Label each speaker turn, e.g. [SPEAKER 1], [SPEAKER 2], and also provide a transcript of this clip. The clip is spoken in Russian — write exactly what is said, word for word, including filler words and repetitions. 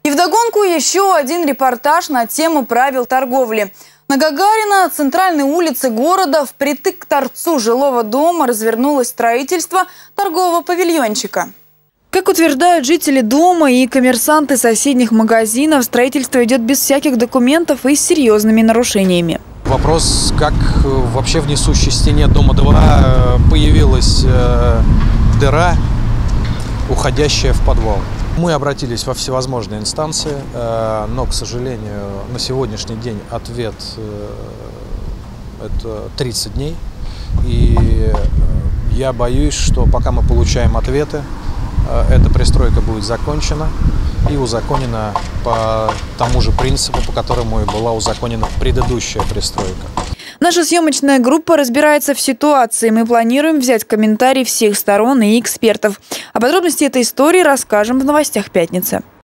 [SPEAKER 1] И вдогонку еще один репортаж на тему правил торговли. На Гагарина, центральной улице города, впритык к торцу жилого дома развернулось строительство торгового павильончика. Как утверждают жители дома и коммерсанты соседних магазинов, строительство идет без всяких документов и с серьезными нарушениями.
[SPEAKER 2] Вопрос, как вообще в несущей стене дома два появилась дыра, уходящая в подвал. Мы обратились во всевозможные инстанции, но, к сожалению, на сегодняшний день ответ – это тридцать дней. И я боюсь, что пока мы получаем ответы, эта пристройка будет закончена и узаконена по тому же принципу, по которому и была узаконена предыдущая пристройка.
[SPEAKER 1] Наша съемочная группа разбирается в ситуации. Мы планируем взять комментарии всех сторон и экспертов. О подробности этой истории расскажем в новостях пятницы.